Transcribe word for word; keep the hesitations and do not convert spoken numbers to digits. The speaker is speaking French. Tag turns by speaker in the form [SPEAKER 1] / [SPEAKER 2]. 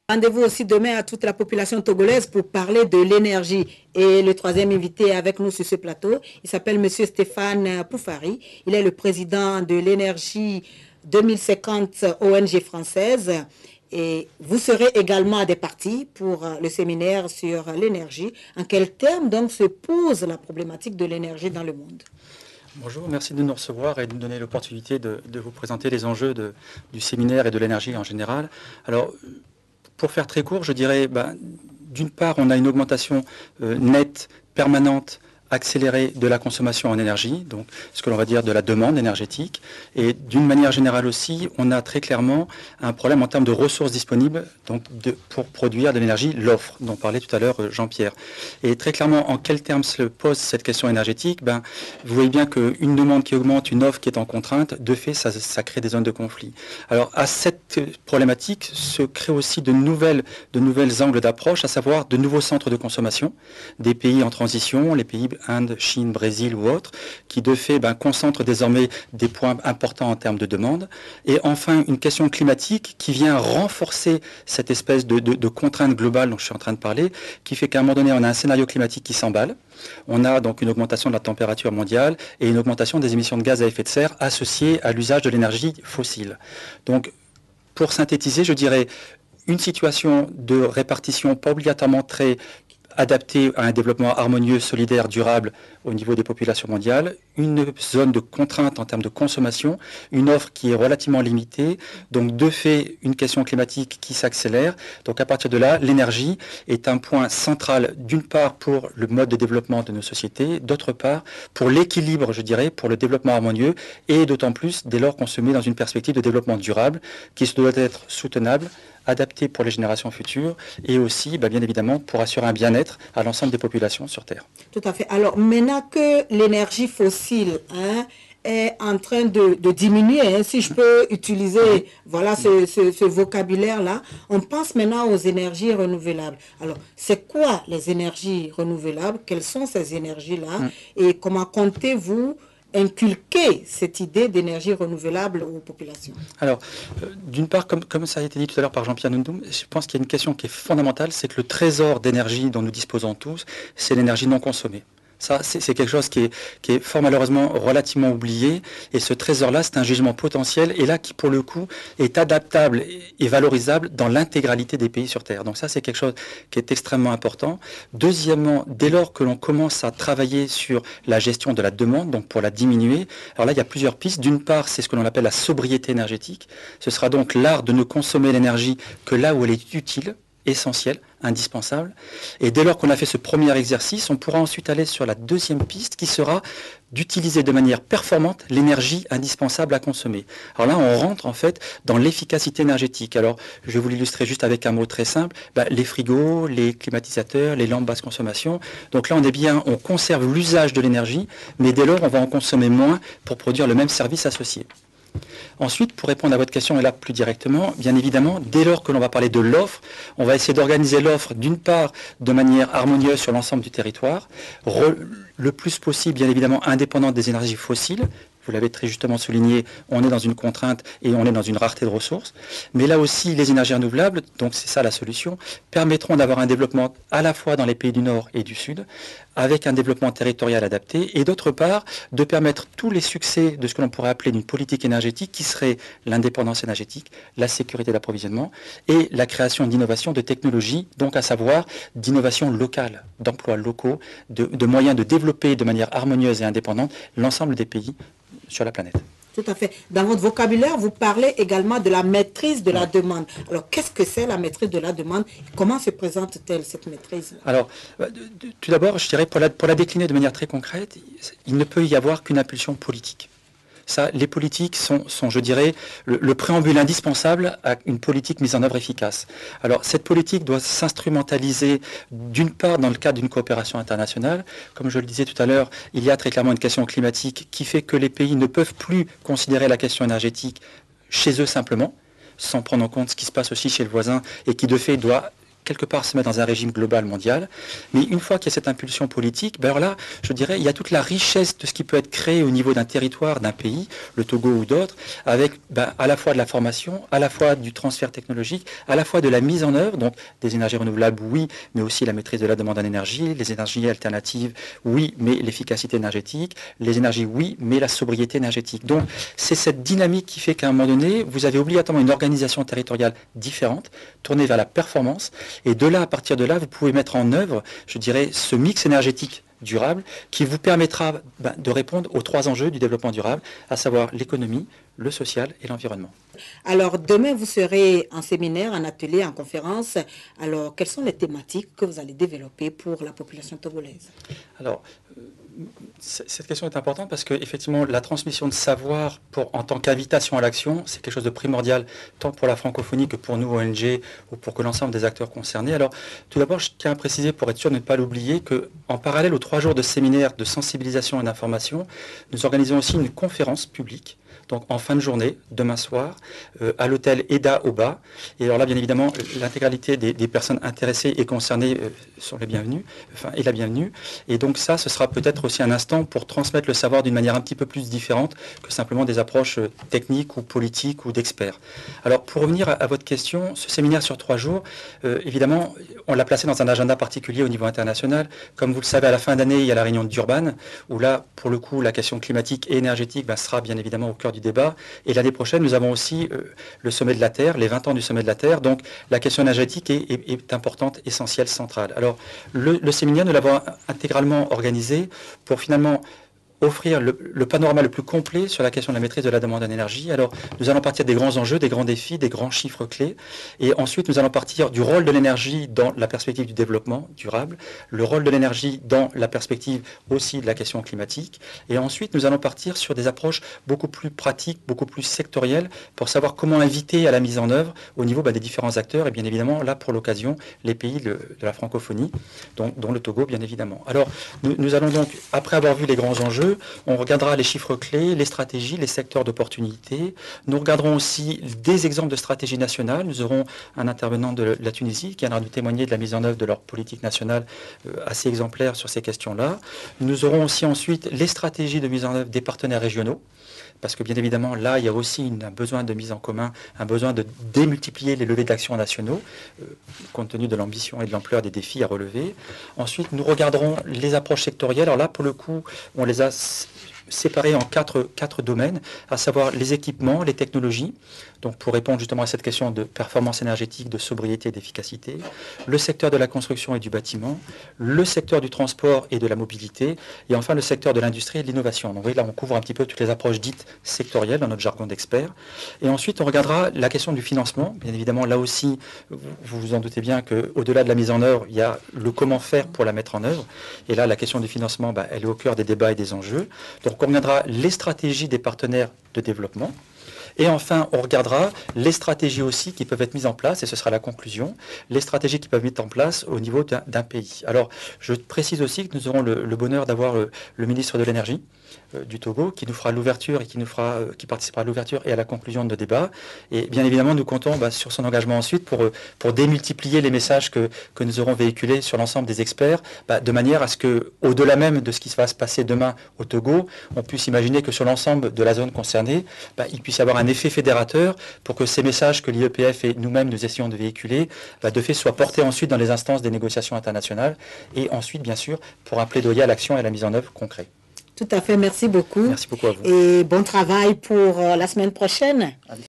[SPEAKER 1] Rendez-vous aussi demain à toute la population togolaise pour parler de l'énergie. Et le troisième invité avec nous sur ce plateau, il s'appelle Monsieur Stéphane Poufari. Il est le président de l'énergie deux mille cinquante O N G française. Et vous serez également à des parties pour le séminaire sur l'énergie. En quels termes donc se pose la problématique de l'énergie dans le monde?
[SPEAKER 2] Bonjour, merci de nous recevoir et de nous donner l'opportunité de, de vous présenter les enjeux de, du séminaire et de l'énergie en général. Alors, pour faire très court, je dirais, ben, d'une part, on a une augmentation euh, nette, permanente, accélérée de la consommation en énergie, donc ce que l'on va dire de la demande énergétique. Et d'une manière générale aussi, on a très clairement un problème en termes de ressources disponibles donc de, pour produire de l'énergie, l'offre dont parlait tout à l'heure Jean-Pierre. Et très clairement, en quels termes se pose cette question énergétique? Ben, vous voyez bien qu'une demande qui augmente, une offre qui est en contrainte, de fait, ça, ça crée des zones de conflit. Alors, à cette problématique se créent aussi de nouvelles, de nouvelles angles d'approche, à savoir de nouveaux centres de consommation, des pays en transition, les pays Inde, Chine, Brésil ou autres, qui de fait ben, concentrent désormais des points importants en termes de demande. Et enfin, une question climatique qui vient renforcer cette espèce de, de, de contrainte globale dont je suis en train de parler, qui fait qu'à un moment donné, on a un scénario climatique qui s'emballe. On a donc une augmentation de la température mondiale et une augmentation des émissions de gaz à effet de serre associées à l'usage de l'énergie fossile. Donc, pour synthétiser, je dirais une situation de répartition pas obligatoirement très adapté à un développement harmonieux, solidaire, durable au niveau des populations mondiales, une zone de contrainte en termes de consommation, une offre qui est relativement limitée, donc de fait une question climatique qui s'accélère. Donc à partir de là, l'énergie est un point central d'une part pour le mode de développement de nos sociétés, d'autre part pour l'équilibre, je dirais, pour le développement harmonieux et d'autant plus dès lors qu'on se met dans une perspective de développement durable qui doit être soutenable, adapté pour les générations futures et aussi, bah, bien évidemment, pour assurer un bien-être à l'ensemble des populations sur Terre.
[SPEAKER 1] Tout à fait. Alors, maintenant que l'énergie fossile hein, est en train de, de diminuer, hein, si je peux utiliser voilà, ce, ce, ce vocabulaire-là, on pense maintenant aux énergies renouvelables. Alors, c'est quoi les énergies renouvelables? Quelles sont ces énergies-là? Mm. Et comment comptez-vous inculquer cette idée d'énergie renouvelable aux populations?
[SPEAKER 2] Alors, euh, d'une part, comme, comme ça a été dit tout à l'heure par Jean-Pierre Nundoum, je pense qu'il y a une question qui est fondamentale, c'est que le trésor d'énergie dont nous disposons tous, c'est l'énergie non consommée. Ça, c'est quelque chose qui est, qui est fort malheureusement relativement oublié. Et ce trésor-là, c'est un jugement potentiel et là qui, pour le coup, est adaptable et valorisable dans l'intégralité des pays sur Terre. Donc ça, c'est quelque chose qui est extrêmement important. Deuxièmement, dès lors que l'on commence à travailler sur la gestion de la demande, donc pour la diminuer, alors là, il y a plusieurs pistes. D'une part, c'est ce que l'on appelle la sobriété énergétique. Ce sera donc l'art de ne consommer l'énergie que là où elle est utile, essentiel, indispensable. Et dès lors qu'on a fait ce premier exercice, on pourra ensuite aller sur la deuxième piste qui sera d'utiliser de manière performante l'énergie indispensable à consommer. Alors là, on rentre en fait dans l'efficacité énergétique. Alors, je vais vous l'illustrer juste avec un mot très simple. Bah, les frigos, les climatisateurs, les lampes basse consommation. Donc là, on est bien, on conserve l'usage de l'énergie, mais dès lors, on va en consommer moins pour produire le même service associé. Ensuite, pour répondre à votre question, et là plus directement, bien évidemment, dès lors que l'on va parler de l'offre, on va essayer d'organiser l'offre d'une part de manière harmonieuse sur l'ensemble du territoire, re, le plus possible, bien évidemment, indépendante des énergies fossiles. Vous l'avez très justement souligné, on est dans une contrainte et on est dans une rareté de ressources. Mais là aussi, les énergies renouvelables, donc c'est ça la solution, permettront d'avoir un développement à la fois dans les pays du Nord et du Sud, avec un développement territorial adapté, et d'autre part, de permettre tous les succès de ce que l'on pourrait appeler d'une politique énergétique, qui serait l'indépendance énergétique, la sécurité d'approvisionnement, et la création d'innovations, de technologies, donc à savoir d'innovations locales, d'emplois locaux, de, de moyens de développer de manière harmonieuse et indépendante l'ensemble des pays sur la planète.
[SPEAKER 1] Tout à fait. Dans votre vocabulaire, vous parlez également de la maîtrise de la demande. Alors, qu'est-ce que c'est la maîtrise de la demande? Comment se présente-t-elle, cette maîtrise?
[SPEAKER 2] Alors, tout d'abord, je dirais, pour la, pour la décliner de manière très concrète, il ne peut y avoir qu'une impulsion politique. Ça, les politiques sont, sont je dirais, le, le préambule indispensable à une politique mise en œuvre efficace. Alors, cette politique doit s'instrumentaliser d'une part dans le cadre d'une coopération internationale. Comme je le disais tout à l'heure, il y a très clairement une question climatique qui fait que les pays ne peuvent plus considérer la question énergétique chez eux simplement, sans prendre en compte ce qui se passe aussi chez le voisin et qui de fait doit quelque part se mettre dans un régime global mondial. Mais une fois qu'il y a cette impulsion politique, ben alors là, je dirais, il y a toute la richesse de ce qui peut être créé au niveau d'un territoire, d'un pays, le Togo ou d'autres, avec ben, à la fois de la formation, à la fois du transfert technologique, à la fois de la mise en œuvre, donc des énergies renouvelables, oui, mais aussi la maîtrise de la demande en énergie, les énergies alternatives, oui, mais l'efficacité énergétique, les énergies, oui, mais la sobriété énergétique. Donc, c'est cette dynamique qui fait qu'à un moment donné, vous avez obligatoirement une organisation territoriale différente, tournée vers la performance, et de là, à partir de là, vous pouvez mettre en œuvre, je dirais, ce mix énergétique durable qui vous permettra ben, de répondre aux trois enjeux du développement durable, à savoir l'économie, le social et l'environnement.
[SPEAKER 1] Alors, demain, vous serez en séminaire, en atelier, en conférence. Alors, quelles sont les thématiques que vous allez développer pour la population togolaise?
[SPEAKER 2] Alors, cette question est importante parce que effectivement la transmission de savoir pour, en tant qu'invitation à l'action, c'est quelque chose de primordial tant pour la francophonie que pour nous O N G ou pour que l'ensemble des acteurs concernés. Alors tout d'abord, je tiens à préciser pour être sûr de ne pas l'oublier qu'en parallèle aux trois jours de séminaire de sensibilisation et d'information, nous organisons aussi une conférence publique. Donc en fin de journée, demain soir, euh, à l'hôtel Eda Oba. Et alors là, bien évidemment, l'intégralité des, des personnes intéressées et concernées euh, sont les bienvenues, enfin, est la bienvenue. Et donc ça, ce sera peut-être aussi un instant pour transmettre le savoir d'une manière un petit peu plus différente que simplement des approches euh, techniques ou politiques ou d'experts. Alors pour revenir à, à votre question, ce séminaire sur trois jours, euh, évidemment, on l'a placé dans un agenda particulier au niveau international. Comme vous le savez, à la fin d'année, il y a la réunion de Durban, où là, pour le coup, la question climatique et énergétique ben, sera bien évidemment au cœur du débat. Et l'année prochaine, nous avons aussi euh, le sommet de la Terre, les vingt ans du sommet de la Terre. Donc, la question énergétique est, est, est importante, essentielle, centrale. Alors, le, le séminaire, nous l'avons intégralement organisé pour finalement offrir le, le panorama le plus complet sur la question de la maîtrise de la demande en énergie. Alors, nous allons partir des grands enjeux, des grands défis, des grands chiffres clés. Et ensuite, nous allons partir du rôle de l'énergie dans la perspective du développement durable, le rôle de l'énergie dans la perspective aussi de la question climatique. Et ensuite, nous allons partir sur des approches beaucoup plus pratiques, beaucoup plus sectorielles, pour savoir comment inviter à la mise en œuvre au niveau bah, des différents acteurs. Et bien évidemment, là, pour l'occasion, les pays de, de la francophonie, dont, dont le Togo, bien évidemment. Alors, nous, nous allons donc, après avoir vu les grands enjeux, on regardera les chiffres clés, les stratégies, les secteurs d'opportunité. Nous regarderons aussi des exemples de stratégies nationales. Nous aurons un intervenant de la Tunisie qui viendra nous témoigner de la mise en œuvre de leur politique nationale assez exemplaire sur ces questions-là. Nous aurons aussi ensuite les stratégies de mise en œuvre des partenaires régionaux. Parce que bien évidemment, là, il y a aussi une, un besoin de mise en commun, un besoin de démultiplier les levées d'action nationaux, euh, compte tenu de l'ambition et de l'ampleur des défis à relever. Ensuite, nous regarderons les approches sectorielles. Alors là, pour le coup, on les a séparés en quatre, quatre domaines, à savoir les équipements, les technologies, donc pour répondre justement à cette question de performance énergétique, de sobriété et d'efficacité, le secteur de la construction et du bâtiment, le secteur du transport et de la mobilité, et enfin le secteur de l'industrie et de l'innovation. Donc vous voyez, là on couvre un petit peu toutes les approches dites sectorielles dans notre jargon d'experts. Et ensuite on regardera la question du financement. Bien évidemment, là aussi, vous vous en doutez bien qu'au-delà de la mise en œuvre, il y a le comment faire pour la mettre en œuvre. Et là, la question du financement, bah, elle est au cœur des débats et des enjeux. Donc on regardera les stratégies des partenaires de développement. Et enfin, on regardera les stratégies aussi qui peuvent être mises en place, et ce sera la conclusion, les stratégies qui peuvent être mises en place au niveau d'un pays. Alors, je précise aussi que nous aurons le, le bonheur d'avoir le, le ministre de l'Énergie euh, du Togo qui nous fera l'ouverture et qui nous fera, euh, qui participera à l'ouverture et à la conclusion de nos débats. Et bien évidemment, nous comptons bah, sur son engagement ensuite pour, euh, pour démultiplier les messages que, que nous aurons véhiculés sur l'ensemble des experts, bah, de manière à ce que, au-delà même de ce qui va se passer demain au Togo, on puisse imaginer que sur l'ensemble de la zone concernée, bah, il puisse y avoir un effet fédérateur pour que ces messages que l'I E P F et nous-mêmes nous essayons de véhiculer, bah, de fait soient portés ensuite dans les instances des négociations internationales et ensuite, bien sûr, pour un plaidoyer à l'action et à la mise en œuvre concrète.
[SPEAKER 1] Tout à fait, merci beaucoup.
[SPEAKER 2] Merci beaucoup à vous.
[SPEAKER 1] Et bon travail pour euh, la semaine prochaine.